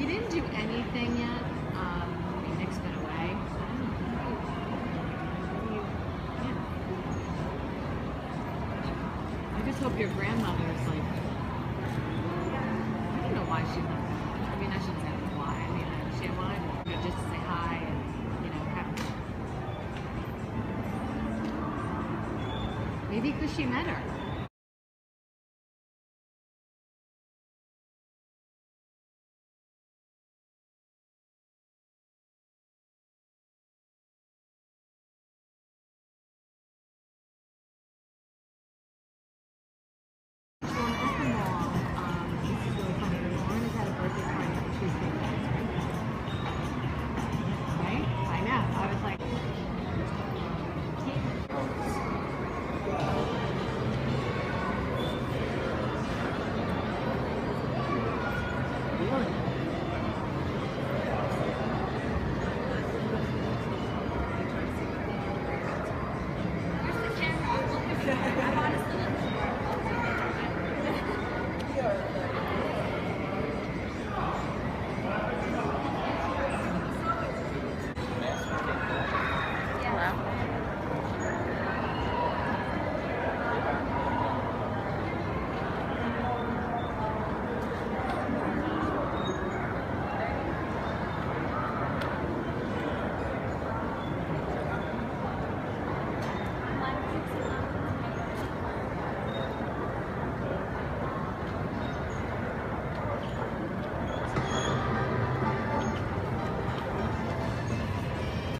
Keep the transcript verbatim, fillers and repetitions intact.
He didn't do anything yet. Um, we nixed it away. I don't know. Yeah. I just hope your grandmother's like, I don't know why she's not. I mean, I shouldn't say why. I mean, I- she wanted you know, just to say hi and, you know, have. Maybe because she met her.